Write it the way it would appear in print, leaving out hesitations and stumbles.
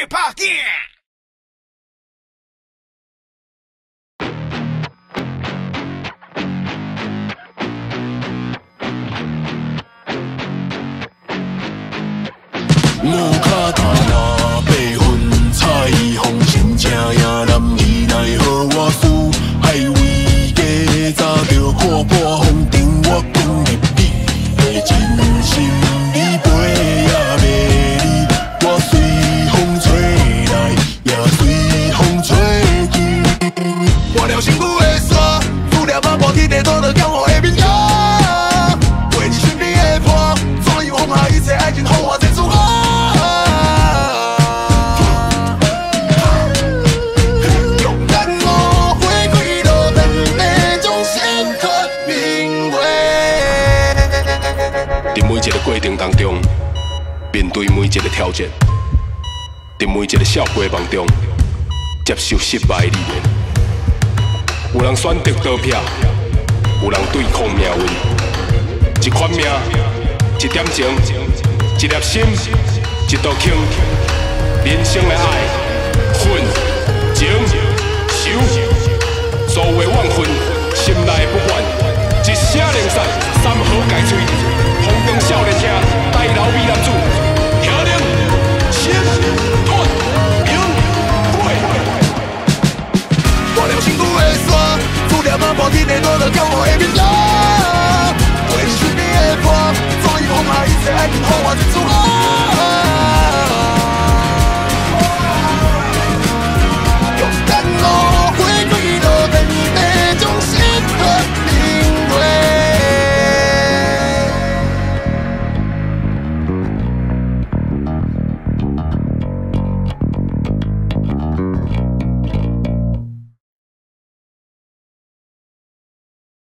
hip hop yeah。 无卡塔那八分彩虹神正呀，男儿奈何我输，海位加早着看破风尘，我讲入你的真心，你陪也袂离，我随风吹来，也随风吹去。换了身躯的沙，敷了万无天地土着骄傲的面容，为你身边的伴，怎样放下一切爱情，让我再出发。 在每一个过程当中，面对每一个挑战，在每一个笑话梦中，接受失败的历练。有人选择倒撇，有人对抗命运。一款命，一点情，一粒心，一道情。人生的爱、恨、情、仇，所有的怨恨，心内不愿，一声冷散，三河界碎。风光少年兄，带老美人。